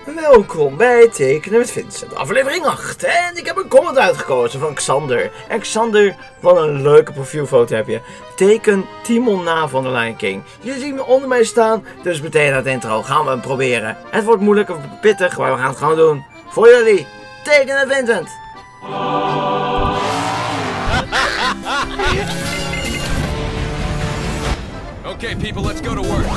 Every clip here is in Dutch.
Welkom bij Tekenen met Vincent, aflevering 8. En ik heb een comment uitgekozen van Xander. En Xander, wat een leuke profielfoto heb je. Teken Timon na van de Lion King. Jullie zien me onder mij staan, dus meteen na het intro gaan we hem proberen. Het wordt moeilijk of pittig, maar we gaan het gewoon doen. Voor jullie, Tekenen met Vincent. Okay, people, let's go to work.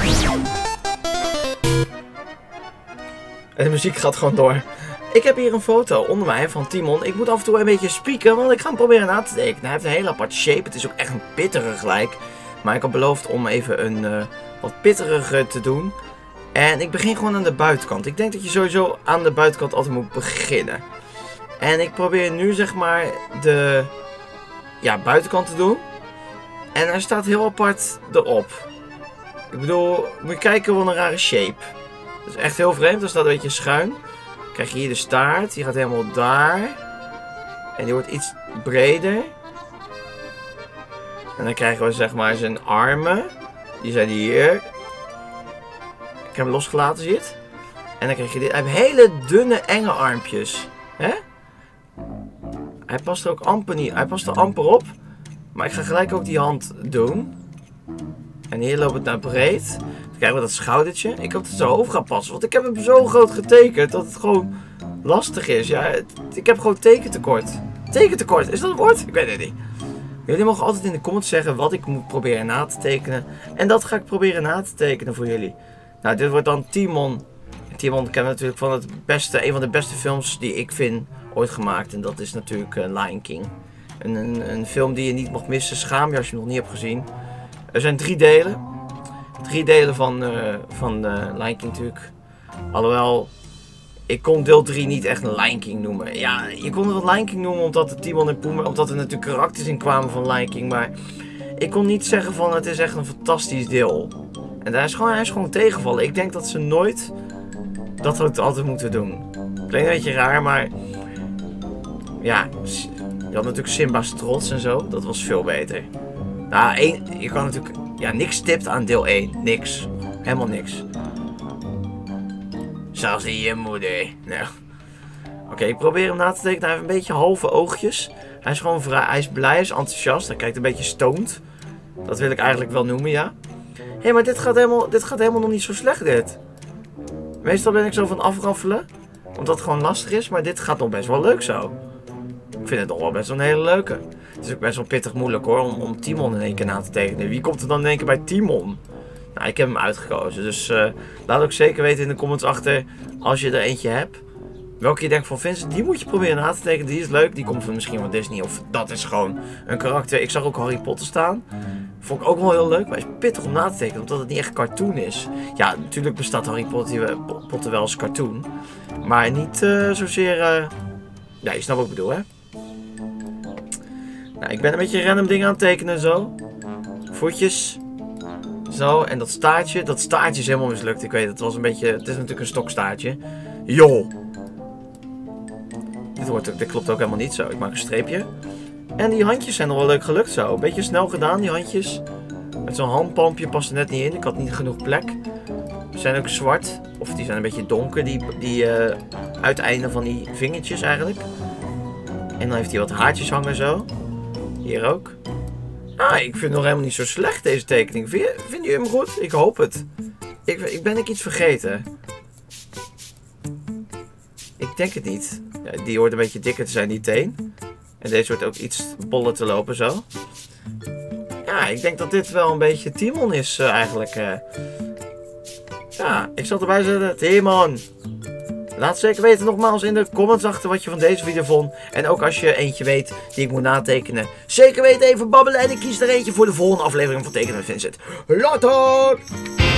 En de muziek gaat gewoon door. Ik heb hier een foto onder mij van Timon. Ik moet af en toe een beetje spieken, want ik ga hem proberen na te tekenen. Hij heeft een hele apart shape. Het is ook echt een pittere gelijk. Maar ik had beloofd om even een wat pitteriger te doen. En ik begin gewoon aan de buitenkant. Ik denk dat je sowieso aan de buitenkant altijd moet beginnen. En ik probeer nu zeg maar de buitenkant te doen. En hij staat heel apart erop. Ik bedoel, moet je kijken wat een rare shape. Dat is echt heel vreemd, dan staat een beetje schuin. Dan krijg je hier de staart, die gaat helemaal daar. En die wordt iets breder. En dan krijgen we zeg maar zijn armen. Die zijn hier. Ik heb hem losgelaten, zie je het? En dan krijg je dit. Hij heeft hele dunne, enge armpjes. Hè? Hij past er ook amper niet. Hij past er amper op. Maar ik ga gelijk ook die hand doen. En hier loopt het naar breed. Dan krijgen we dat schoudertje. Ik hoop dat het zo hoofd gaat passen. Want ik heb hem zo groot getekend dat het gewoon lastig is. Ja, ik heb gewoon tekentekort. Tekentekort, is dat een woord? Ik weet het niet. Jullie mogen altijd in de comments zeggen wat ik moet proberen na te tekenen. En dat ga ik proberen na te tekenen voor jullie. Nou, dit wordt dan Timon. Timon kennen we natuurlijk van een van de beste films die ik vind ooit gemaakt. En dat is natuurlijk Lion King. Een film die je niet mocht missen. Schaam je als je hem nog niet hebt gezien. Er zijn 3 delen. 3 delen van Lion King natuurlijk. Alhoewel, ik kon deel 3 niet echt een Lion King noemen. Ja, je kon het Lion King noemen omdat het Timon en Pumbaa, omdat er natuurlijk karakters in kwamen van Lion King. Maar ik kon niet zeggen van het is echt een fantastisch deel. En hij is gewoon tegenvallen. Ik denk dat ze nooit dat het altijd moeten doen. Klinkt een beetje raar, maar ja, je had natuurlijk Simba's trots en zo. Dat was veel beter. Nou, je kan natuurlijk... Ja, niks tipt aan deel 1. Niks. Helemaal niks. Zelfs niet je moeder. Nou. Oké, ik probeer hem na te tekenen. Hij heeft een beetje halve oogjes. Hij is gewoon vrij... Hij is blij, hij is enthousiast. Hij kijkt een beetje stoned. Dat wil ik eigenlijk wel noemen, ja. Hé, maar dit gaat helemaal nog niet zo slecht, dit. Meestal ben ik zo van afraffelen. Omdat het gewoon lastig is. Maar dit gaat nog best wel leuk zo. Ik vind het nog wel best wel een hele leuke. Het is ook best wel pittig moeilijk hoor, om Timon in één keer na te tekenen. Wie komt er dan in één keer bij Timon? Nou, ik heb hem uitgekozen. Dus laat ook zeker weten in de comments achter, als je er eentje hebt. Welke je denkt van Vincent, die moet je proberen na te tekenen. Die is leuk, die komt van misschien van Disney. Of dat is gewoon een karakter. Ik zag ook Harry Potter staan. Vond ik ook wel heel leuk, maar is pittig om na te tekenen. Omdat het niet echt cartoon is. Ja, natuurlijk bestaat Harry Potter wel als cartoon. Maar niet zozeer... Ja, je snapt wat ik bedoel, hè? Nou, ik ben een beetje random dingen aan het tekenen, zo. Voetjes. Zo, en dat staartje is helemaal mislukt. Ik weet het, was een beetje... Het is natuurlijk een stokstaartje. Joh! Dit klopt ook helemaal niet zo. Ik maak een streepje. En die handjes zijn nog wel leuk gelukt zo. Een beetje snel gedaan, die handjes. Met zo'n handpalmpje past er net niet in. Ik had niet genoeg plek. Ze zijn ook zwart. Of die zijn een beetje donker, die uiteinden van die vingertjes eigenlijk. En dan heeft hij wat haartjes hangen zo. Hier ook. Ah, ik vind het nog helemaal niet zo slecht deze tekening. Vinden jullie hem goed? Ik hoop het. Ben ik iets vergeten? Ik denk het niet. Ja, die hoort een beetje dikker te zijn, die teen. En deze hoort ook iets boller te lopen zo. Ja, ik denk dat dit wel een beetje Timon is eigenlijk. Ja, ik zal erbij zetten. Timon! Laat zeker weten nogmaals in de comments achter wat je van deze video vond. En ook als je eentje weet die ik moet natekenen. Zeker weten even babbelen en ik kies er eentje voor de volgende aflevering van Tekenen met Vincent. Later!